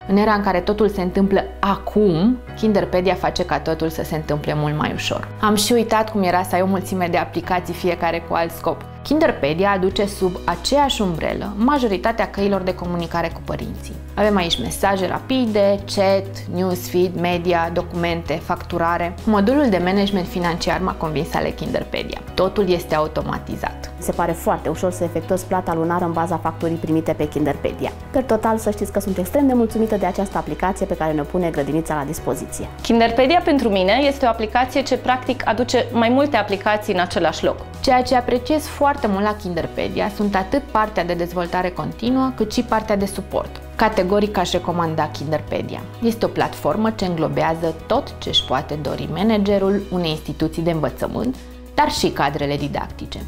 În era în care totul se întâmplă acum, Kinderpedia face ca totul să se întâmple mult mai ușor. Am și uitat cum era să ai o mulțime de aplicații, fiecare cu alt scop. Kinderpedia aduce sub aceeași umbrelă majoritatea căilor de comunicare cu părinții. Avem aici mesaje rapide, chat, newsfeed, media, documente, facturare. Modulul de management financiar m-a convins ale Kinderpedia. Totul este automatizat. Se pare foarte ușor să efectuezi plata lunară în baza facturii primite pe Kinderpedia. Per total, să știți că sunt extrem de mulțumită de această aplicație pe care ne pune grădinița la dispoziție. Kinderpedia pentru mine este o aplicație ce practic aduce mai multe aplicații în același loc. Ceea ce apreciez foarte mult la Kinderpedia sunt atât partea de dezvoltare continuă, cât și partea de suport. Categoric aș recomanda Kinderpedia. Este o platformă ce înglobează tot ce își poate dori managerul unei instituții de învățământ, dar și cadrele didactice.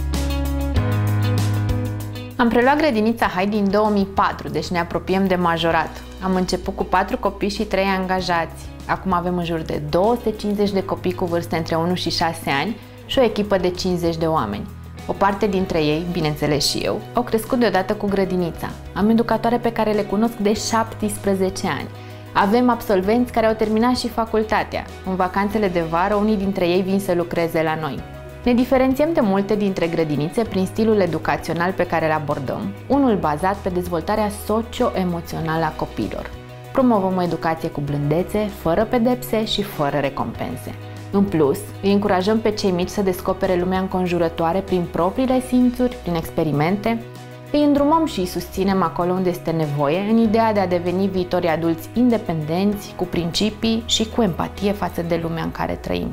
Am preluat grădinița Heidi în 2004, deci ne apropiem de majorat. Am început cu 4 copii și 3 angajați. Acum avem în jur de 250 de copii cu vârste între 1 și 6 ani și o echipă de 50 de oameni. O parte dintre ei, bineînțeles și eu, au crescut deodată cu grădinița. Am educatoare pe care le cunosc de 17 ani. Avem absolvenți care au terminat și facultatea. În vacanțele de vară, unii dintre ei vin să lucreze la noi. Ne diferențiem de multe dintre grădinițe prin stilul educațional pe care îl abordăm, unul bazat pe dezvoltarea socio-emoțională a copiilor. Promovăm o educație cu blândețe, fără pedepse și fără recompense. În plus, îi încurajăm pe cei mici să descopere lumea înconjurătoare prin propriile simțuri, prin experimente. Îi îndrumăm și îi susținem acolo unde este nevoie, în ideea de a deveni viitori adulți independenți, cu principii și cu empatie față de lumea în care trăim.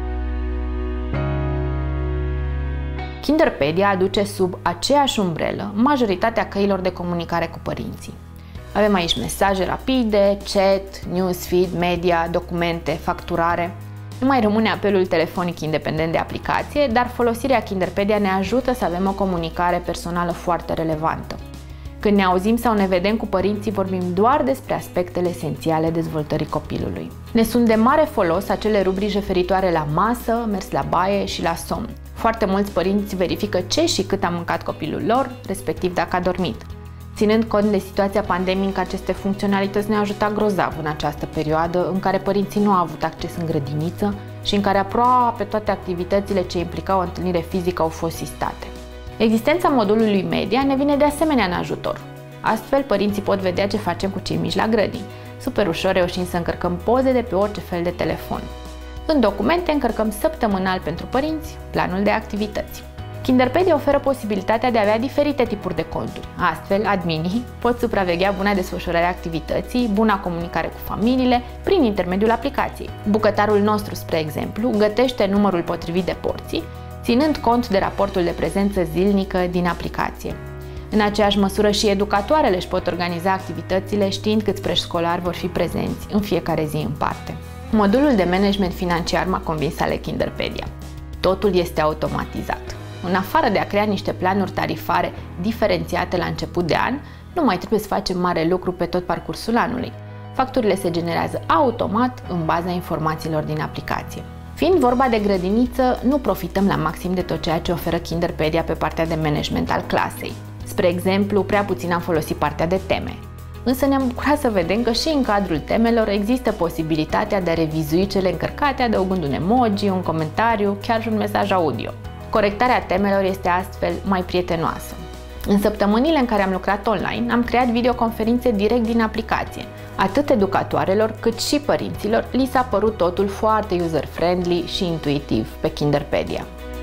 Kinderpedia aduce sub aceeași umbrelă majoritatea căilor de comunicare cu părinții. Avem aici mesaje rapide, chat, newsfeed, media, documente, facturare. Nu mai rămâne apelul telefonic independent de aplicație, dar folosirea Kinderpedia ne ajută să avem o comunicare personală foarte relevantă. Când ne auzim sau ne vedem cu părinții, vorbim doar despre aspectele esențiale dezvoltării copilului. Ne sunt de mare folos acele rubrici referitoare la masă, mers la baie și la somn. Foarte mulți părinți verifică ce și cât a mâncat copilul lor, respectiv dacă a dormit. Ținând cont de situația pandemică, aceste funcționalități ne-au ajutat grozav în această perioadă în care părinții nu au avut acces în grădiniță și în care aproape toate activitățile ce implicau o întâlnire fizică au fost sistate. Existența modulului media ne vine de asemenea în ajutor. Astfel, părinții pot vedea ce facem cu cei mici la grădini. Super ușor reușim să încărcăm poze de pe orice fel de telefon. În documente încărcăm săptămânal pentru părinți planul de activități. Kinderpedia oferă posibilitatea de a avea diferite tipuri de conturi. Astfel, adminii pot supraveghea buna desfășurare a activității, buna comunicare cu familiile, prin intermediul aplicației. Bucătarul nostru, spre exemplu, gătește numărul potrivit de porții, ținând cont de raportul de prezență zilnică din aplicație. În aceeași măsură și educatoarele își pot organiza activitățile știind câți preșcolari vor fi prezenți în fiecare zi în parte. Modulul de management financiar m-a convins ale Kinderpedia. Totul este automatizat. În afară de a crea niște planuri tarifare diferențiate la început de an, nu mai trebuie să facem mare lucru pe tot parcursul anului. Facturile se generează automat în baza informațiilor din aplicație. Fiind vorba de grădiniță, nu profităm la maxim de tot ceea ce oferă Kinderpedia pe partea de management al clasei. Spre exemplu, prea puțin am folosit partea de teme. Însă ne-am bucurat să vedem că și în cadrul temelor există posibilitatea de a revizui cele încărcate adăugând un emoji, un comentariu, chiar și un mesaj audio. Corectarea temelor este astfel mai prietenoasă. În săptămânile în care am lucrat online, am creat videoconferințe direct din aplicație. Atât educatoarelor cât și părinților li s-a părut totul foarte user-friendly și intuitiv pe Kinderpedia.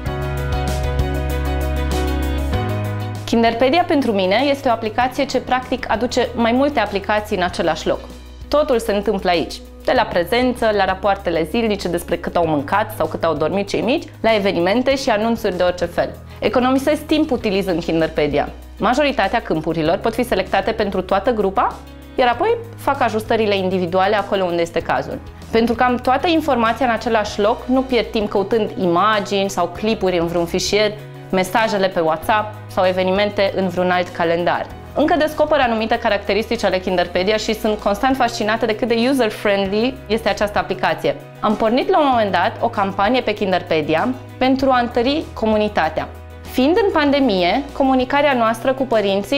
Kinderpedia pentru mine este o aplicație ce practic aduce mai multe aplicații în același loc. Totul se întâmplă aici. De la prezență, la rapoartele zilnice despre cât au mâncat sau cât au dormit cei mici, la evenimente și anunțuri de orice fel. Economisesc timp utilizând Kinderpedia. Majoritatea câmpurilor pot fi selectate pentru toată grupa, iar apoi fac ajustările individuale acolo unde este cazul. Pentru că am toată informația în același loc, nu pierd timp căutând imagini sau clipuri în vreun fișier, mesajele pe WhatsApp sau evenimente în vreun alt calendar. Încă descoper anumite caracteristici ale Kinderpedia și sunt constant fascinată de cât de user-friendly este această aplicație. Am pornit la un moment dat o campanie pe Kinderpedia pentru a întări comunitatea. Fiind în pandemie, comunicarea noastră cu părinții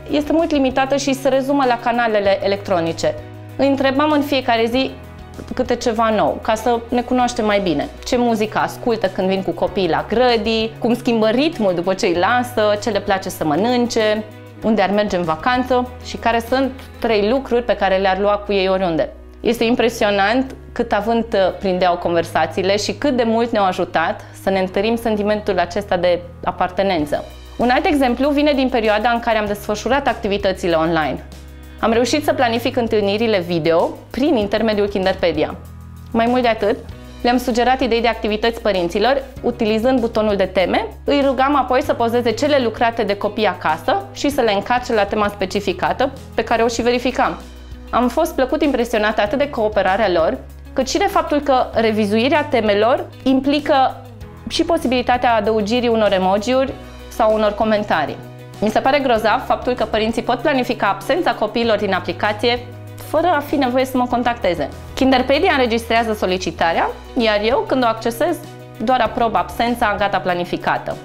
este mult limitată și se rezumă la canalele electronice. Îi întrebam în fiecare zi câte ceva nou, ca să ne cunoaștem mai bine. Ce muzică ascultă când vin cu copiii la grădii, cum schimbă ritmul după ce îi lasă, ce le place să mănânce, unde ar merge în vacanță și care sunt 3 lucruri pe care le-ar lua cu ei oriunde. Este impresionant cât avânt prindeau conversațiile și cât de mult ne-au ajutat să ne întărim sentimentul acesta de apartenență. Un alt exemplu vine din perioada în care am desfășurat activitățile online. Am reușit să planific întâlnirile video prin intermediul Kinderpedia. Mai mult de atât, le-am sugerat idei de activități părinților, utilizând butonul de teme, îi rugam apoi să pozeze cele lucrate de copii acasă și să le încarce la tema specificată, pe care o și verificam. Am fost plăcut impresionată atât de cooperarea lor, cât și de faptul că revizuirea temelor implică și posibilitatea adăugirii unor emoji-uri sau unor comentarii. Mi se pare grozav faptul că părinții pot planifica absența copiilor din aplicație fără a fi nevoie să mă contacteze. Kinderpedia înregistrează solicitarea, iar eu, când o accesez, doar aprob absența gata planificată.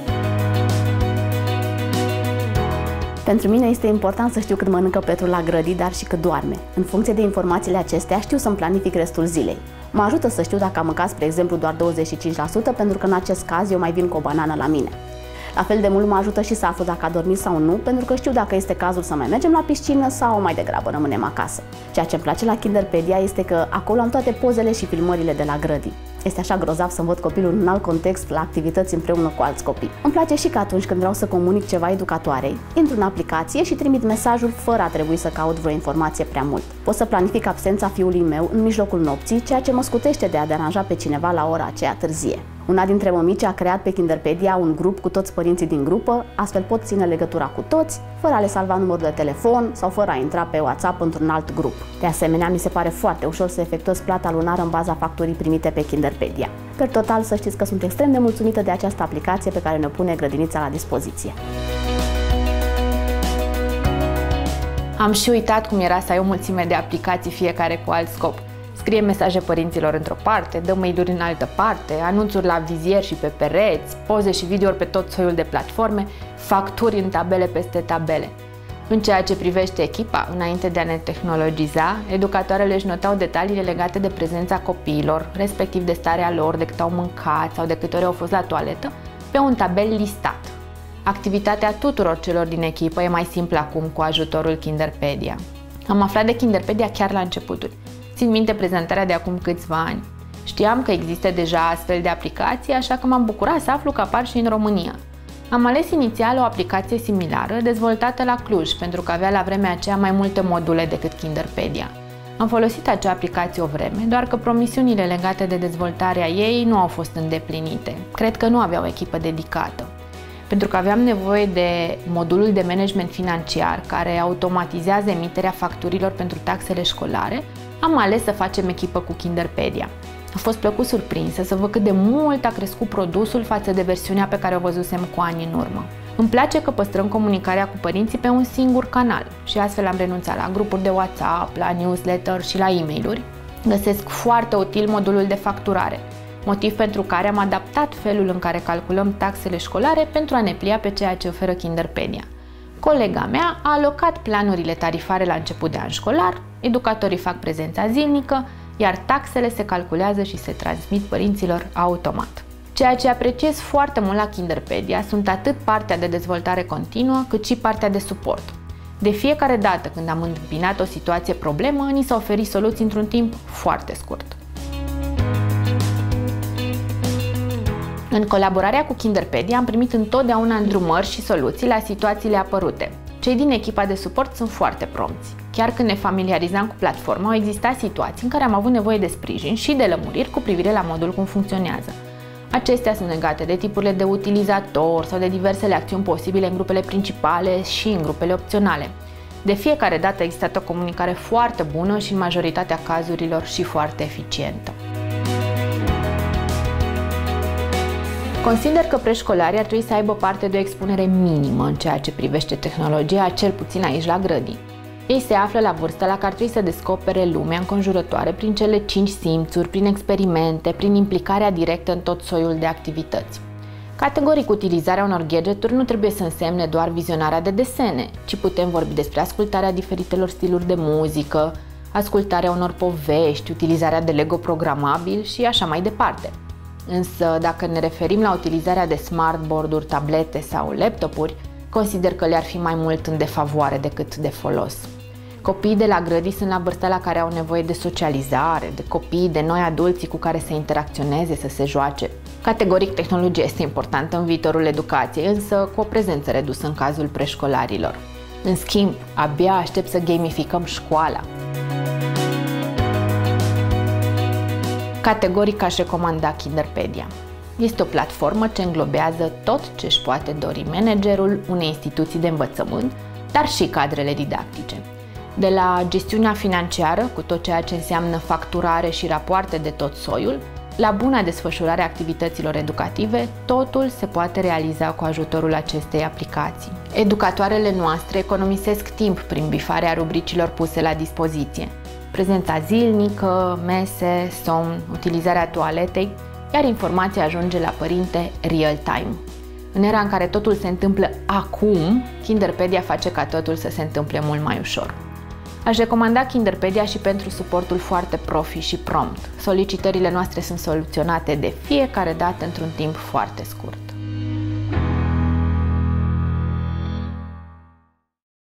Pentru mine este important să știu cât mănâncă Petru la grădii, dar și cât doarme. În funcție de informațiile acestea, știu să-mi planific restul zilei. Mă ajută să știu dacă am mâncat, spre exemplu, doar 25%, pentru că în acest caz eu mai vin cu o banană la mine. La fel de mult mă ajută și să aflu dacă a dormit sau nu, pentru că știu dacă este cazul să mai mergem la piscină sau mai degrabă rămânem acasă. Ceea ce îmi place la Kinderpedia este că acolo am toate pozele și filmările de la grădii. Este așa grozav să-mi văd copilul în alt context la activități împreună cu alți copii. Îmi place și că atunci când vreau să comunic ceva educatoarei, intru în aplicație și trimit mesajul fără a trebui să caut vreo informație prea mult. Pot să planific absența fiului meu în mijlocul nopții, ceea ce mă scutește de a deranja pe cineva la ora aceea târzie. Una dintre mămici a creat pe Kinderpedia un grup cu toți părinții din grupă, astfel pot ține legătura cu toți, fără a le salva numărul de telefon sau fără a intra pe WhatsApp într-un alt grup. De asemenea, mi se pare foarte ușor să efectuez plata lunară în baza facturii primite pe Kinderpedia. Per total, să știți că sunt extrem de mulțumită de această aplicație pe care ne pune grădinița la dispoziție. Am și uitat cum era să ai o mulțime de aplicații, fiecare cu alt scop. Scrie mesaje părinților într-o parte, dă mail-uri în altă parte, anunțuri la vizier și pe pereți, poze și videouri pe tot soiul de platforme, facturi în tabele peste tabele. În ceea ce privește echipa, înainte de a ne tehnologiza, educatoarele își notau detaliile legate de prezența copiilor, respectiv de starea lor, de cât au mâncat sau de câte ori au fost la toaletă, pe un tabel listat. Activitatea tuturor celor din echipă e mai simplă acum cu ajutorul Kinderpedia. Am aflat de Kinderpedia chiar la începuturi. Țin minte prezentarea de acum câțiva ani. Știam că există deja astfel de aplicații, așa că m-am bucurat să aflu că apar și în România. Am ales inițial o aplicație similară, dezvoltată la Cluj, pentru că avea la vremea aceea mai multe module decât Kinderpedia. Am folosit acea aplicație o vreme, doar că promisiunile legate de dezvoltarea ei nu au fost îndeplinite. Cred că nu aveau o echipă dedicată. Pentru că aveam nevoie de modulul de management financiar, care automatizează emiterea facturilor pentru taxele școlare, am ales să facem echipă cu Kinderpedia. A fost plăcut surprinsă să văd cât de mult a crescut produsul față de versiunea pe care o văzusem cu ani în urmă. Îmi place că păstrăm comunicarea cu părinții pe un singur canal și astfel am renunțat la grupuri de WhatsApp, la newsletter și la e-mail-uri. Găsesc foarte util modulul de facturare, motiv pentru care am adaptat felul în care calculăm taxele școlare pentru a ne plia pe ceea ce oferă Kinderpedia. Colega mea a alocat planurile tarifare la început de an școlar, educatorii fac prezența zilnică, iar taxele se calculează și se transmit părinților automat. Ceea ce apreciez foarte mult la Kinderpedia sunt atât partea de dezvoltare continuă, cât și partea de suport. De fiecare dată când am întâmpinat o situație problemă, ni s-au oferit soluții într-un timp foarte scurt. În colaborarea cu Kinderpedia am primit întotdeauna îndrumări și soluții la situațiile apărute. Cei din echipa de suport sunt foarte prompți. Chiar când ne familiarizam cu platforma, au existat situații în care am avut nevoie de sprijin și de lămuriri cu privire la modul cum funcționează. Acestea sunt legate de tipurile de utilizator sau de diversele acțiuni posibile în grupele principale și în grupele opționale. De fiecare dată a existat o comunicare foarte bună și în majoritatea cazurilor și foarte eficientă. Consider că preșcolarii ar trebui să aibă parte de o expunere minimă în ceea ce privește tehnologia, cel puțin aici la grădii. Ei se află la vârsta la care trebuie să descopere lumea înconjurătoare prin cele 5 simțuri, prin experimente, prin implicarea directă în tot soiul de activități. Categoric, utilizarea unor gadgeturi nu trebuie să însemne doar vizionarea de desene, ci putem vorbi despre ascultarea diferitelor stiluri de muzică, ascultarea unor povești, utilizarea de Lego programabil și așa mai departe. Însă, dacă ne referim la utilizarea de smartboard-uri, tablete sau laptopuri, consider că le-ar fi mai mult în defavoare decât de folos. Copiii de la grădii sunt la vârsta la care au nevoie de socializare, de copii, de noi adulții cu care să interacționeze, să se joace. Categoric, tehnologia este importantă în viitorul educației, însă cu o prezență redusă în cazul preșcolarilor. În schimb, abia aștept să gamificăm școala. Categoric aș recomanda Kinderpedia. Este o platformă ce înglobează tot ce își poate dori managerul unei instituții de învățământ, dar și cadrele didactice. De la gestiunea financiară, cu tot ceea ce înseamnă facturare și rapoarte de tot soiul, la buna desfășurare a activităților educative, totul se poate realiza cu ajutorul acestei aplicații. Educatoarele noastre economisesc timp prin bifarea rubricilor puse la dispoziție. Prezența zilnică, mese, somn, utilizarea toaletei, iar informația ajunge la părinte real-time. În era în care totul se întâmplă acum, Kinderpedia face ca totul să se întâmple mult mai ușor. Aș recomanda Kinderpedia și pentru suportul foarte profi și prompt. Solicitările noastre sunt soluționate de fiecare dată într-un timp foarte scurt.